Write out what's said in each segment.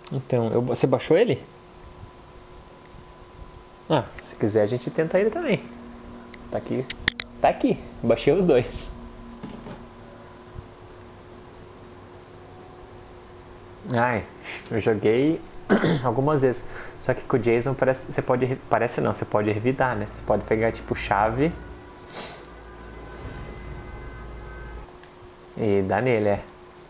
Então, você baixou ele? Ah, se quiser a gente tenta ele também. Tá aqui. Tá aqui. Baixei os dois. Ai, eu joguei algumas vezes. Só que com o Jason parece, você pode. Parece não, você pode revidar, né? Você pode pegar tipo chave e dar nele, é.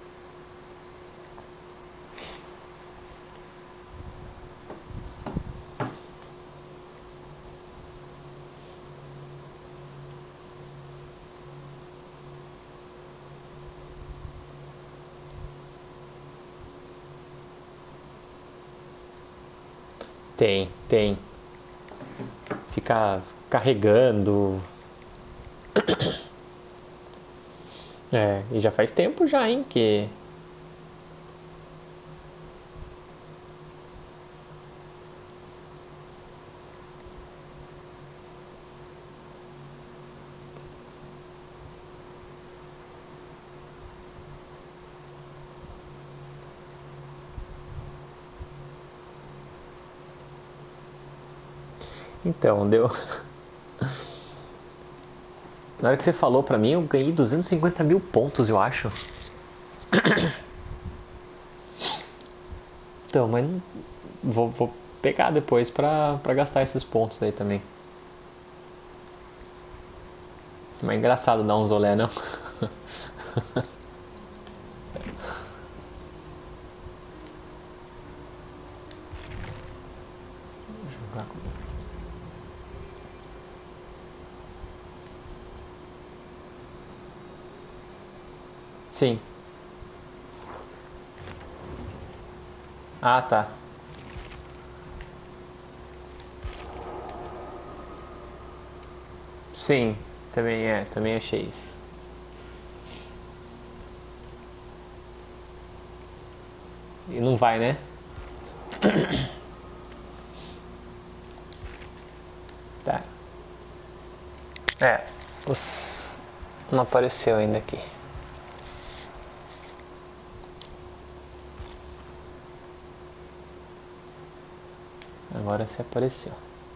Tem, tem. Fica carregando. É, e já faz tempo já, hein, que. Então, deu. Na hora que você falou pra mim, eu ganhei 250 mil pontos, eu acho. Então, mas vou pegar depois pra gastar esses pontos aí também. Mas é engraçado dar uns olé, não? Sim. Ah, tá. Sim, também achei isso. E não vai, né? Tá. É, os... não apareceu ainda aqui. Agora se apareceu.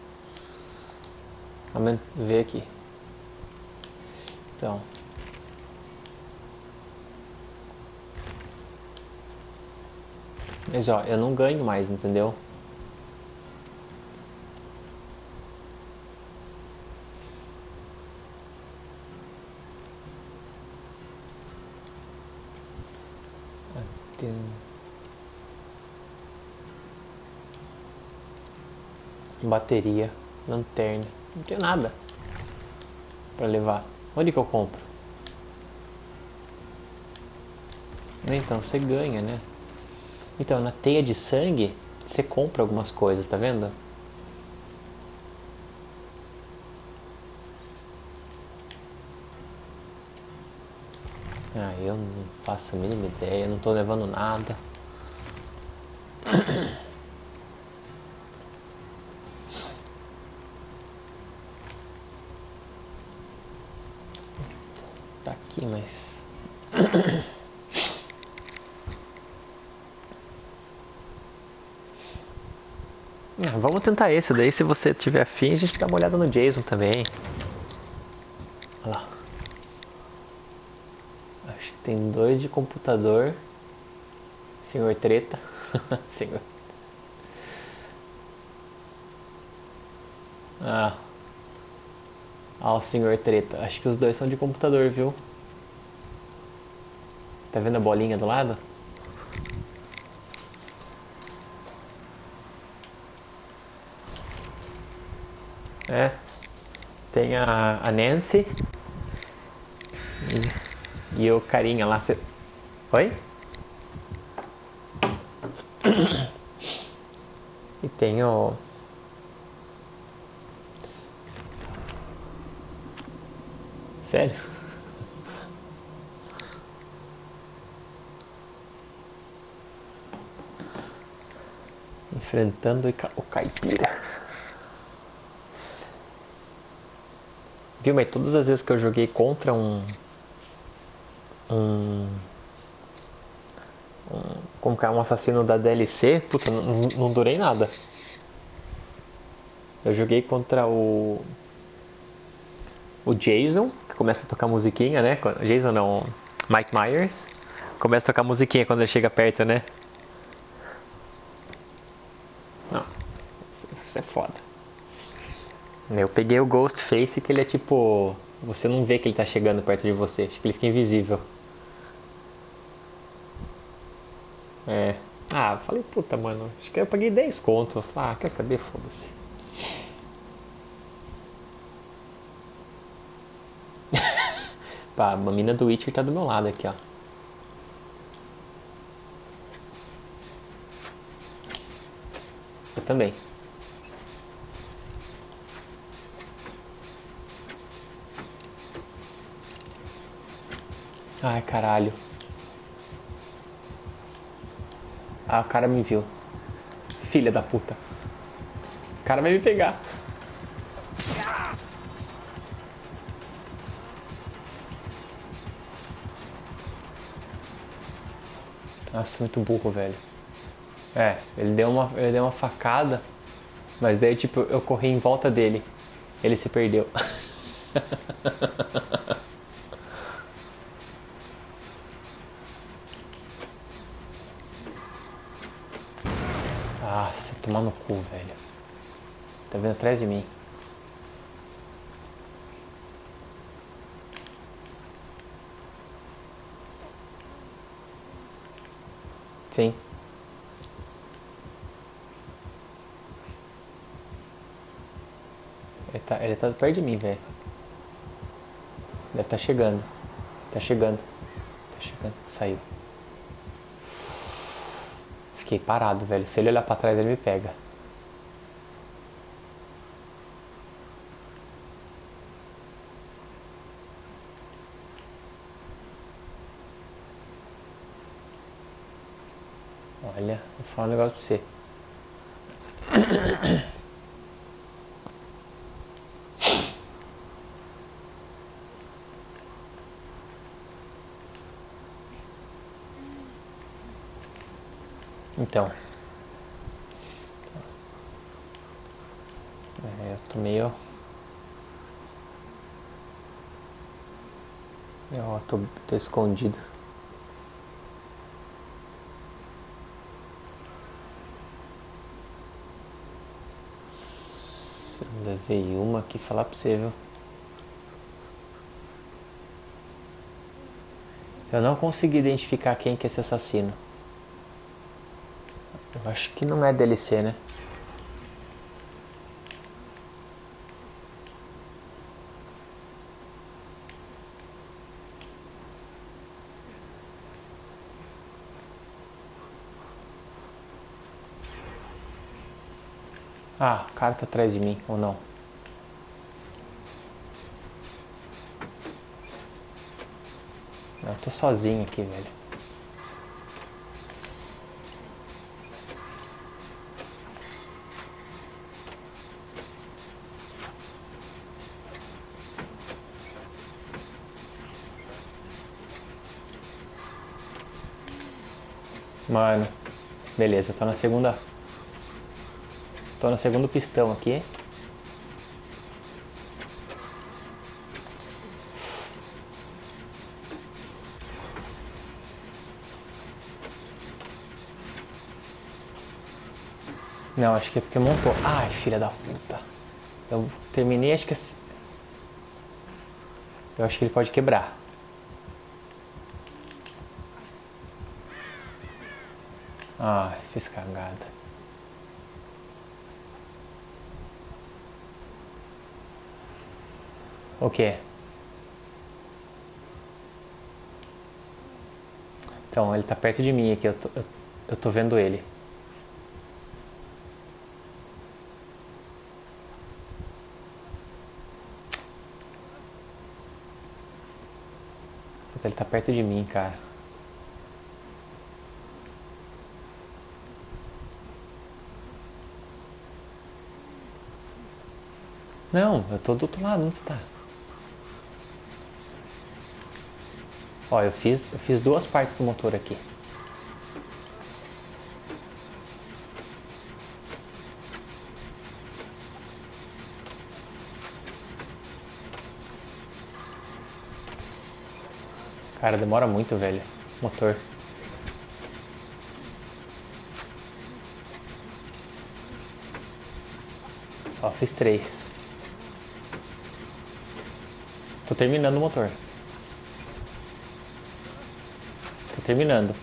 Vamos ver aqui. Então, mas ó, eu não ganho mais, entendeu? Tem bateria, lanterna, não tem nada pra levar. Onde que eu compro? Então, você ganha, né? Então, na teia de sangue, você compra algumas coisas, tá vendo? Ah, eu não faço a mínima ideia, não tô levando nada. Tá aqui, mas... Ah, vamos tentar esse daí, se você tiver afim, a gente dá uma olhada no Jason também. Olha lá. Acho que tem dois de computador. Senhor Treta. Senhor. Ah, ah, o Senhor Treta. Acho que os dois são de computador, viu? Tá vendo a bolinha do lado? É. Tem a Nancy e o carinha lá. Oi? E tem o. Sério? Enfrentando o caipira. Viu, mas todas as vezes que eu joguei contra um como que é um assassino da DLC, puta, não durei nada. Eu joguei contra o Jason, que começa a tocar musiquinha, né? Jason não, Mike Myers. Começa a tocar musiquinha quando ele chega perto, né? Não, isso é foda. Eu peguei o Ghostface, que ele é tipo... Você não vê que ele tá chegando perto de você, acho que ele fica invisível. É. Ah, falei, puta, mano, acho que eu paguei 10 conto. Ah, quer saber? Foda-se. Pá, a mina do Witcher tá do meu lado aqui, ó. Eu também. Ai, caralho. Ah, o cara me viu. Filha da puta. O cara vai me pegar. Nossa, muito burro, velho. É, ele deu uma facada, mas daí, tipo, eu corri em volta dele. Ele se perdeu. Ah, você tomar no cu, velho. Tá vindo atrás de mim. Sim. Ele tá perto de mim, velho. Deve tá chegando. Tá chegando. Tá chegando. Saiu. Fiquei parado, velho. Se ele olhar pra trás, ele me pega. Olha, vou falar um negócio pra você. Então. Eu tô meio... Eu tô escondido. Eu levei uma aqui falar pra você, viu? Eu não consegui identificar quem que é esse assassino. Eu acho que não é DLC, né? Ah, o cara tá atrás de mim, ou não? Eu tô sozinho aqui, velho. Mano, beleza, tô na segunda. Tô no segundo pistão aqui. Não, acho que é porque montou. Ai, filha da puta. Eu terminei, acho que... Eu acho que ele pode quebrar. Ai, fiz cagada. O quê? Então, ele tá perto de mim aqui, eu tô vendo ele. Ele tá perto de mim, cara. Não, eu tô do outro lado, onde você tá? Ó, eu fiz duas partes do motor aqui. Cara, demora muito, velho. Motor. Ó, fiz 3. Tô terminando o motor. Tô terminando.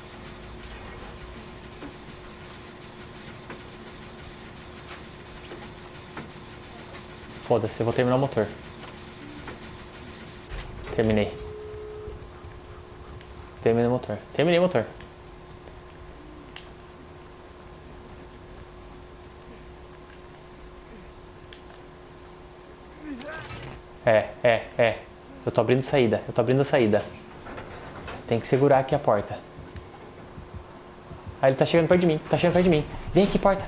Foda-se, eu vou terminar o motor. Terminei. Terminei o motor. Terminei o motor. É. Eu tô abrindo saída. Eu tô abrindo a saída. Tem que segurar aqui a porta. Ah, ele tá chegando perto de mim. Tá chegando perto de mim. Vem aqui, porta.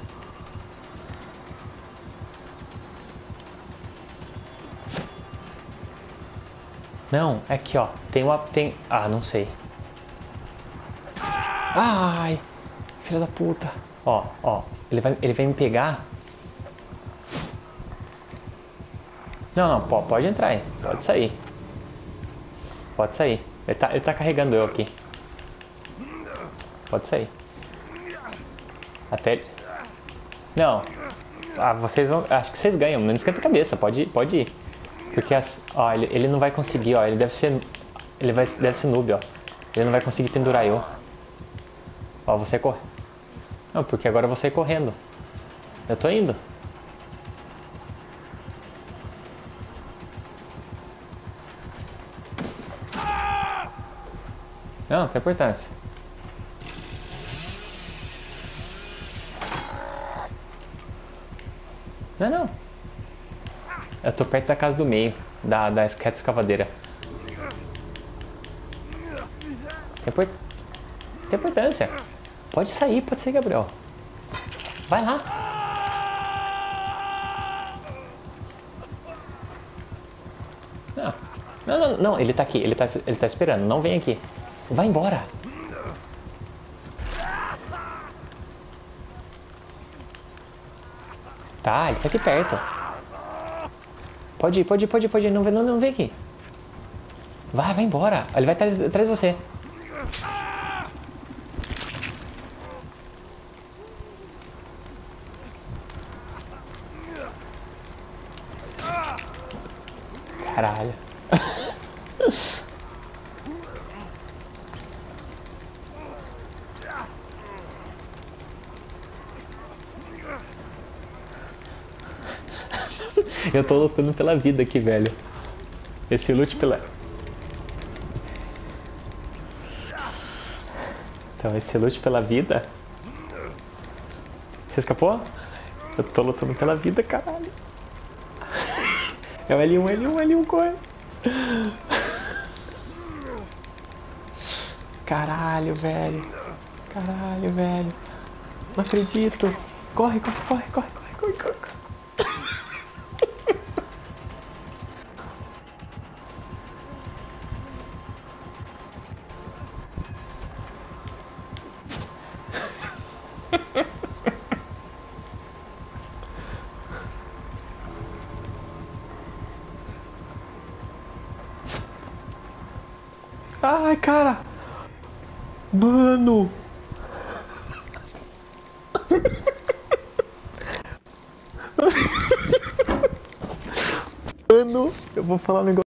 Não, é aqui, ó. Tem... Ah, não sei. Ai, filha da puta. Ó. Ele vai me pegar. Não, pode entrar aí. Pode sair. Pode sair. Ele tá carregando eu aqui. Pode sair. Até ele... Não. Ah, vocês vão... Acho que vocês ganham. Não esquenta a cabeça. Pode ir. Porque, ó, ele não vai conseguir, ó. Ele deve ser... deve ser noob, ó. Ele não vai conseguir pendurar eu. Ó, você corre. Não, porque agora eu vou sair correndo. Eu tô indo. Não tem importância. Não. Eu tô perto da casa do meio. Da reta escavadeira. Tem importância. Pode sair, Gabriel. Vai lá. Não, ele tá aqui. Ele tá esperando. Não vem aqui. Vai embora. Tá, ele tá aqui perto. Pode ir. Não vem aqui. Vai embora. Ele vai atrás de você. Caralho. Eu tô lutando pela vida aqui, velho. Esse lute pela... Então, esse lute pela vida... Você escapou? Eu tô lutando pela vida, caralho. É o L1, corre. Caralho, velho. Não acredito. Corre. Ai, cara. Mano. Mano, eu vou falar um negócio.